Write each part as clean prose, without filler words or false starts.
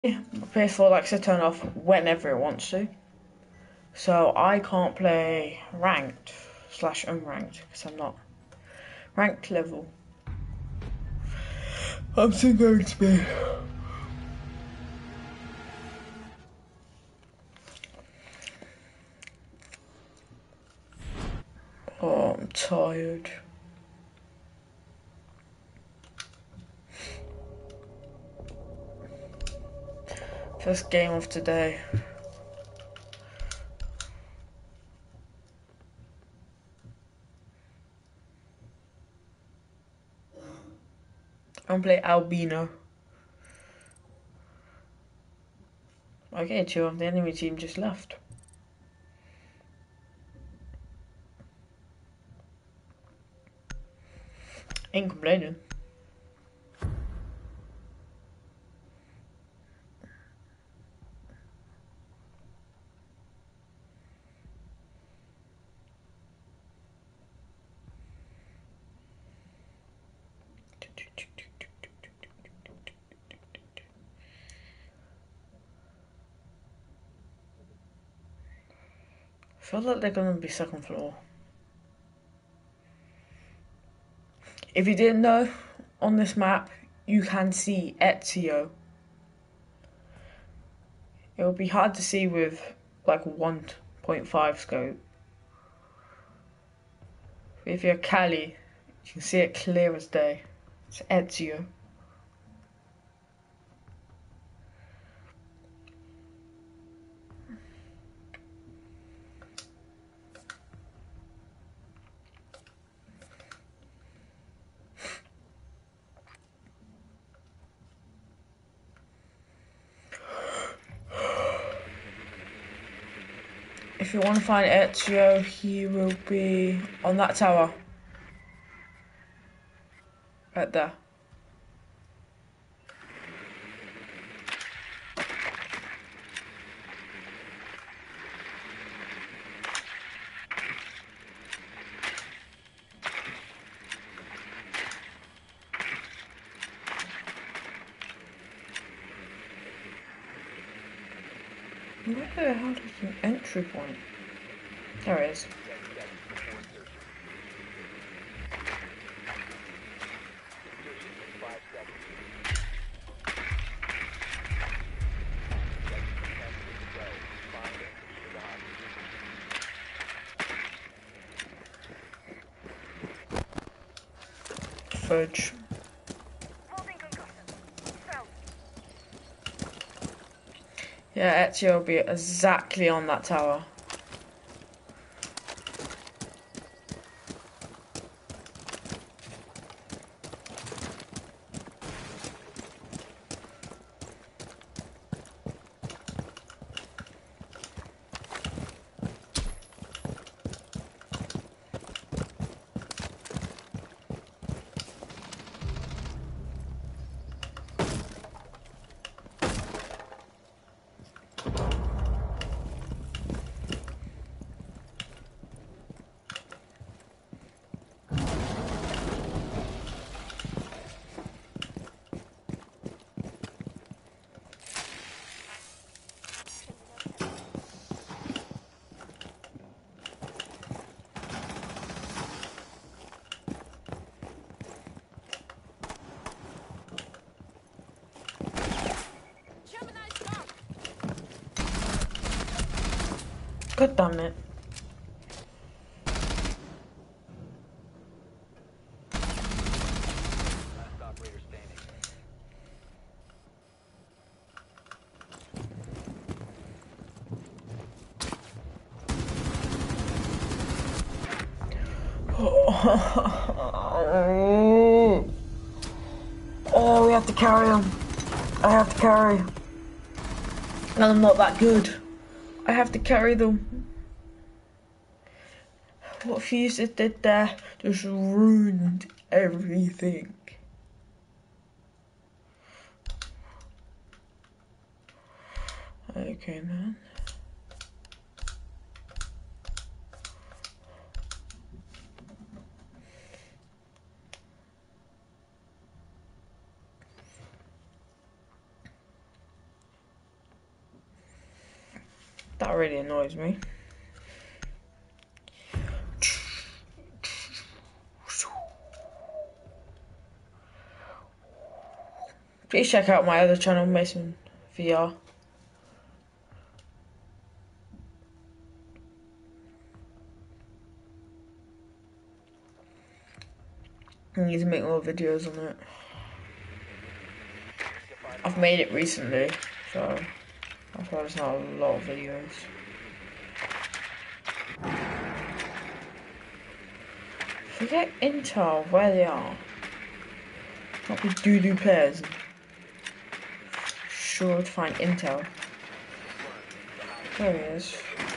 PS4 likes to turn off whenever it wants to. So I can't play ranked slash unranked because I'm not ranked level. I'm still going to be. Oh, I'm tired. First game of today. I'm playing Albino. Okay, two of the enemy team just left. Ain't complaining. I feel like they're gonna be second floor. If you didn't know, on this map you can see Ezio. It will be hard to see with like 1.5 scope. If you're Cali, you can see it clear as day. It's Ezio. If you want to find Ezio, he will be on that tower. Right there. Where the hell is an entry point? There it is. Fudge. Yeah, Ezio will be exactly on that tower. God damn it. Oh, we have to carry him. I have to carry. And I'm not that good. I have to carry them. What Fuses did there just ruined everything. Okay, man. That really annoys me. Please check out my other channel, Mason VR. I need to make more videos on it. I've made it recently, so that's why there's not a lot of videos. Forget Intel, where they are. Not be doo-doo players. Sure to find Intel. There he is.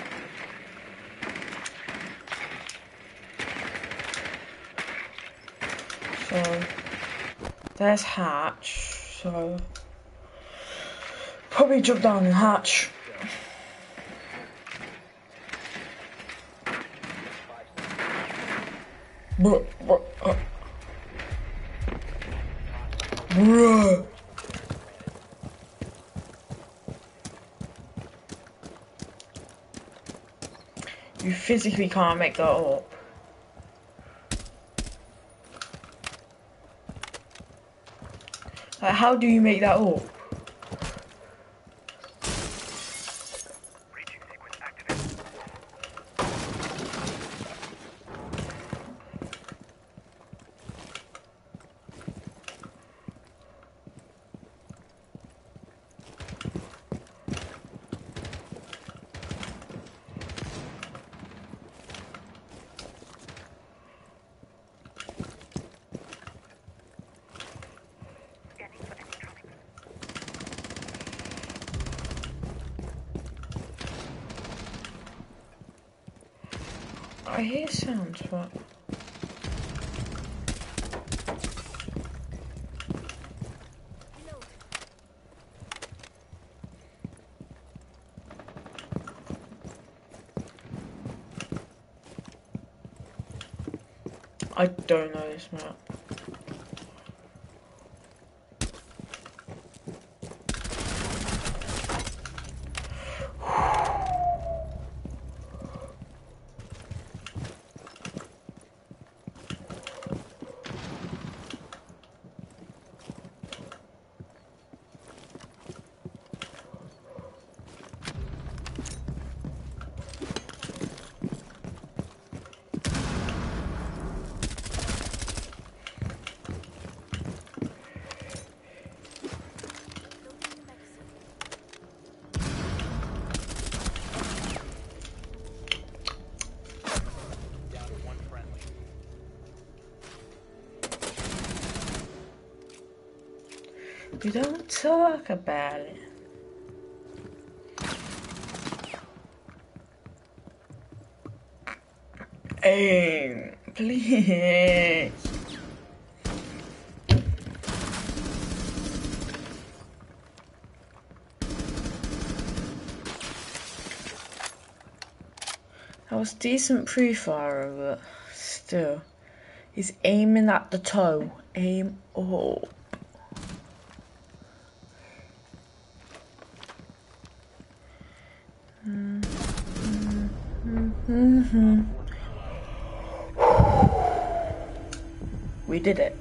So, there's Hatch, so probably jump down and Hatch. Bruh. You physically can't make that up. Like, how do you make that up? I hear sounds, but I don't know this map. We don't talk about it. Hey, please. That was decent pre-fire, but still. He's aiming at the toe. Aim up. We did it.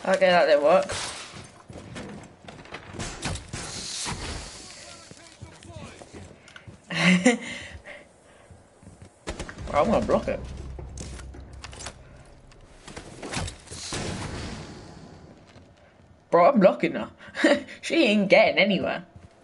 Okay, that didn't work. Well, I'm gonna block it. Bro, I'm blocking her. She ain't getting anywhere.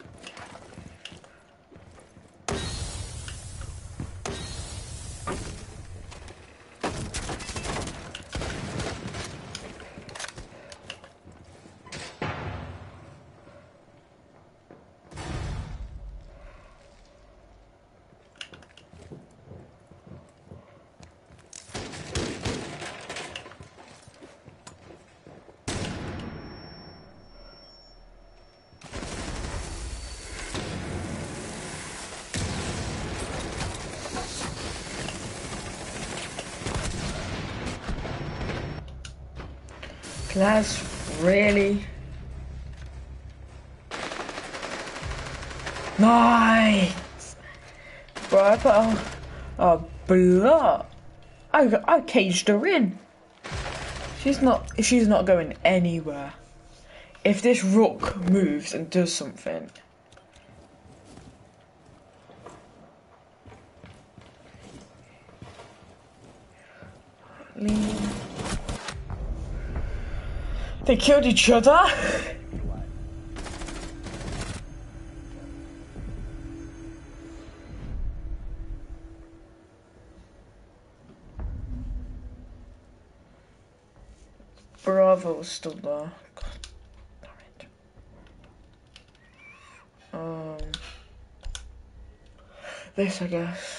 Class, really? Nice! Bro, I put a block. I caged her in. She's not going anywhere. If this rook moves and does something. They killed each other. Bravo was still there. God damn it. This, I guess.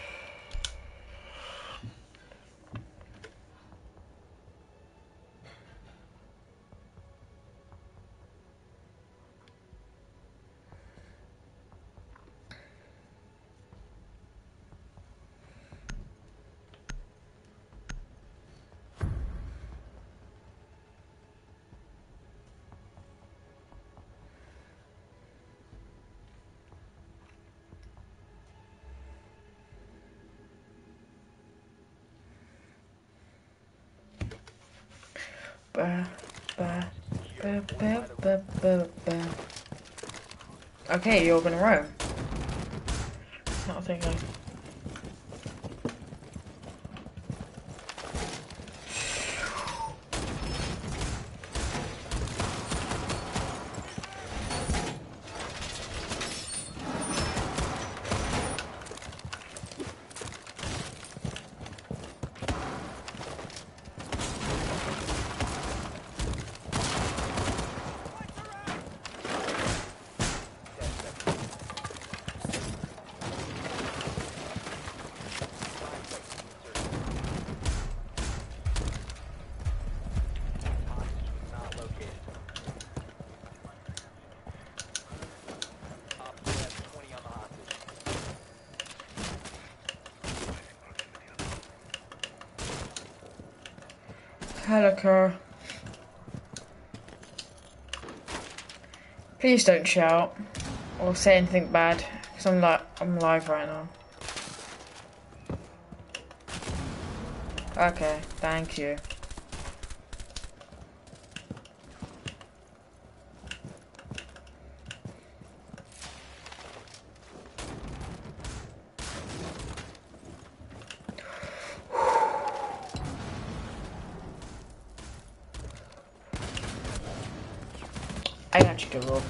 Okay, you're gonna roam. Not thinking. Hello, Kerr. Please don't shout or say anything bad, because I'm live right now. Okay, thank you. I got you, Rob.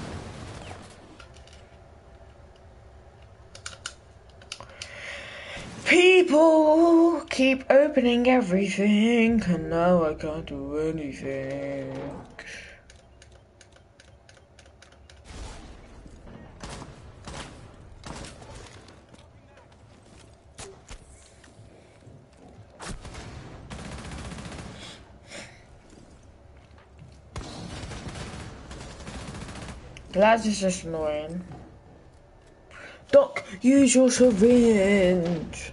People keep opening everything, and now I can't do anything. That is just annoying. Doc, use your syringe.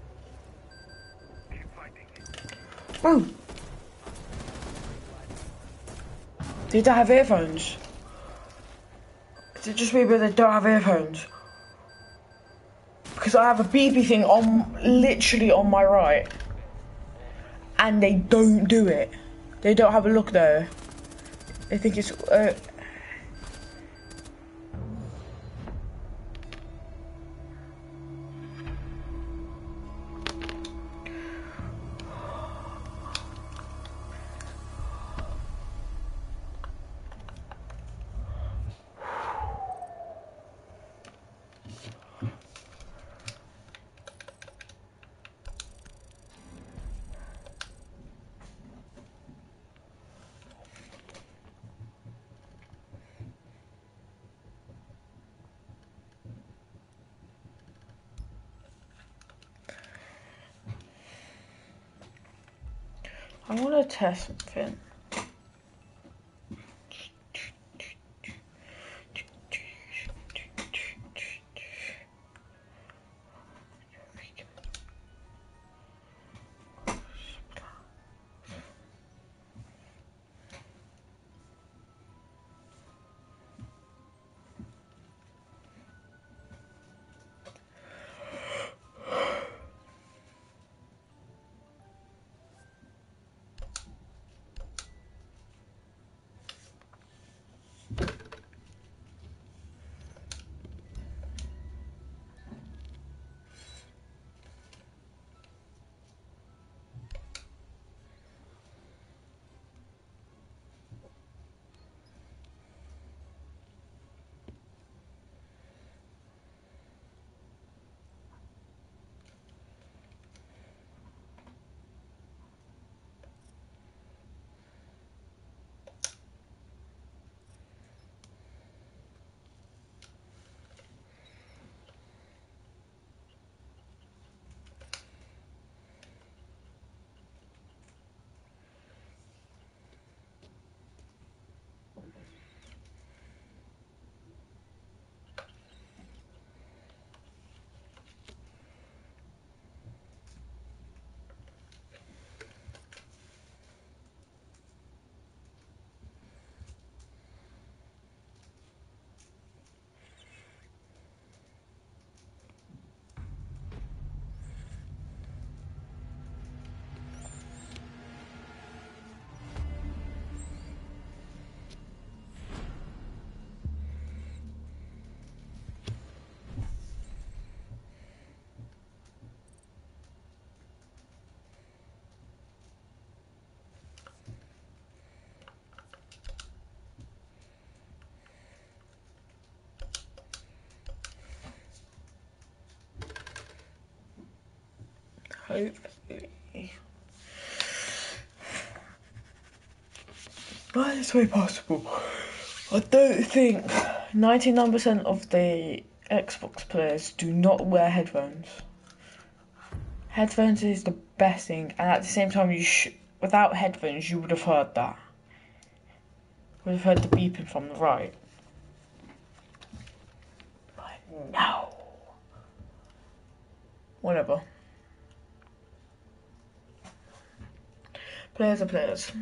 Bro. They don't have earphones. Is it just me, but they don't have earphones? Because I have a BB thing on, literally on my right. And they don't do it. They don't have a look there. I think it's I want to test something. Hopefully. That is way possible. I don't think 99% of the Xbox players do not wear headphones. Headphones is the best thing, and at the same time, without headphones, you would have heard that. Would have heard the beeping from the right. But no. Whatever. Players are players.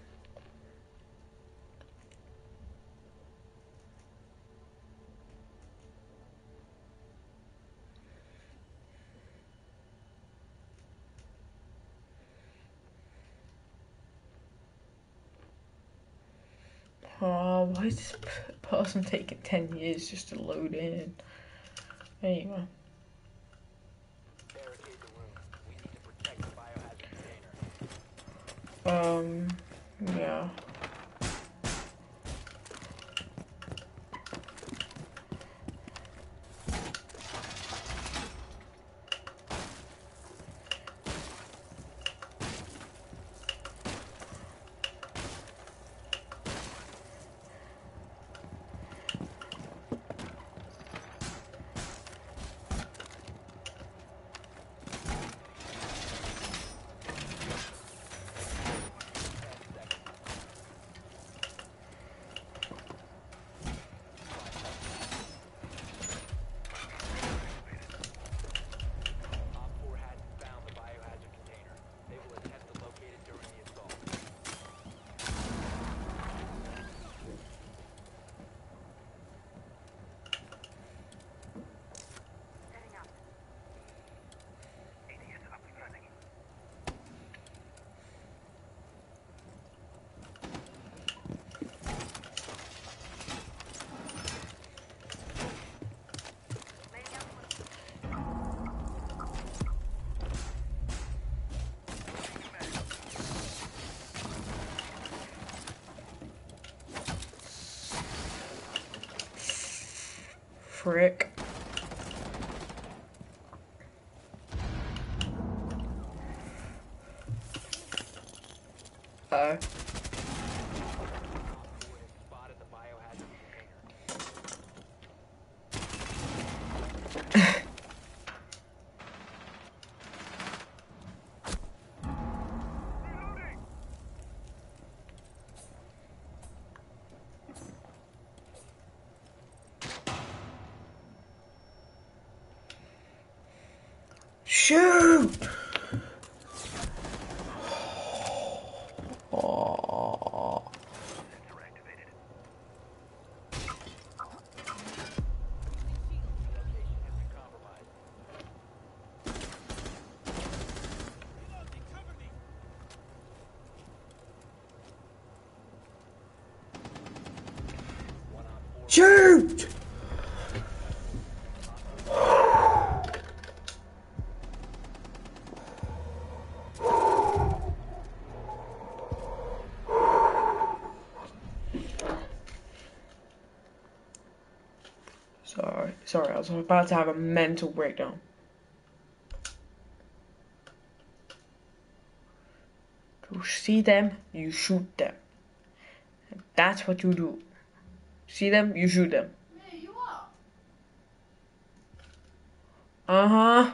Oh, why is this person taking 10 years just to load in? There you go. Yeah. Frick. Uh-oh. Shoot! Oh. Shoot! Sorry, I was about to have a mental breakdown. You see them, you shoot them. That's what you do. See them, you shoot them. Hey, you up? Uh-huh.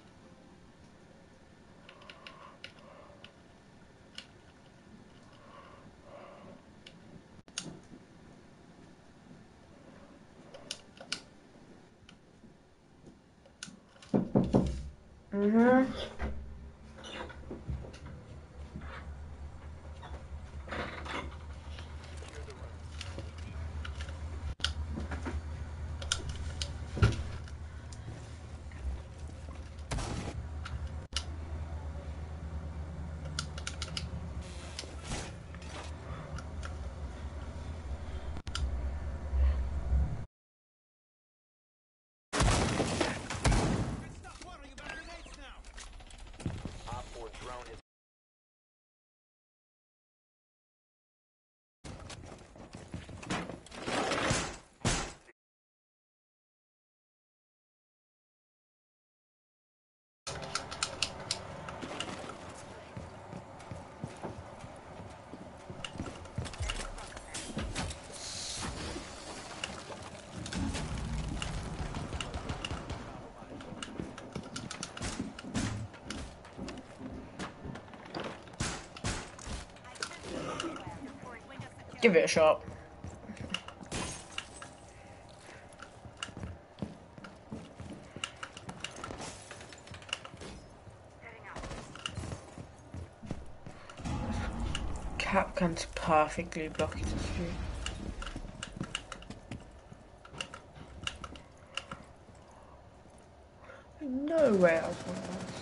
Mm-hmm. Give it a shot. Capcan's perfectly blocking this view. No way I was one of those.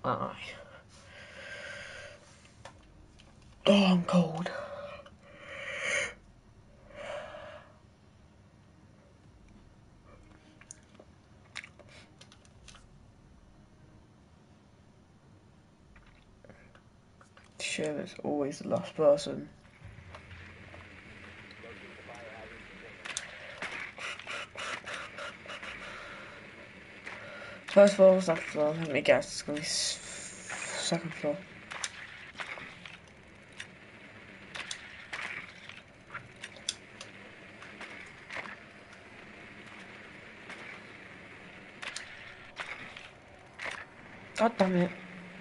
Aye. Oh, I'm cold. Sure, it's always the last person. First floor, second floor. Let me guess, it's gonna be second floor. God damn it.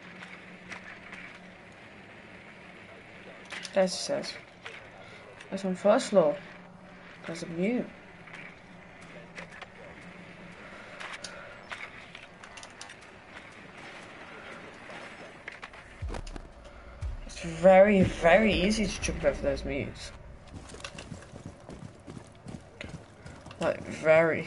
There's it says. There's on first floor. There's a mute. It's very, very easy to jump over those mutes. Like, very.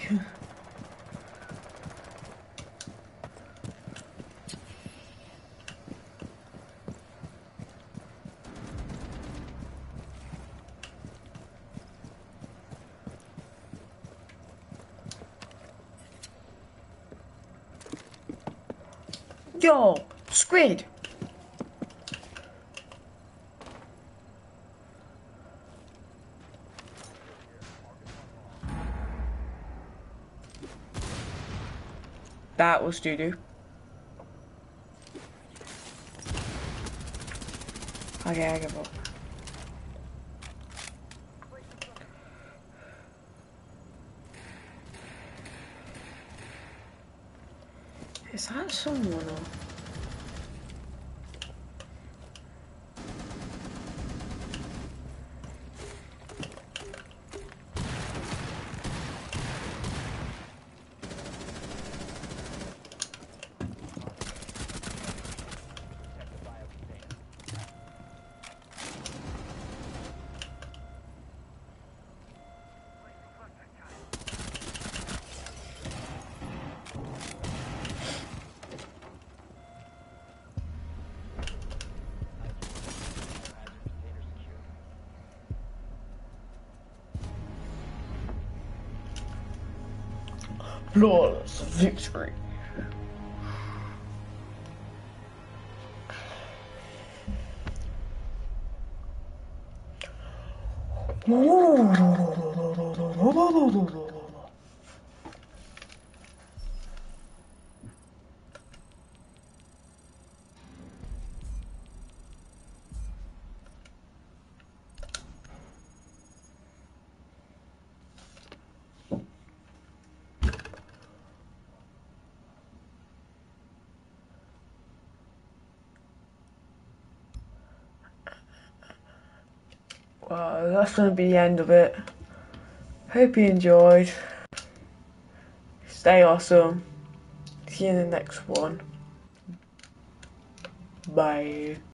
Yo, squid. That was doo-doo. Okay, I give up. Is that someone or? Flawless victory. Well, that's going to be the end of it. Hope you enjoyed. Stay awesome. See you in the next one. Bye.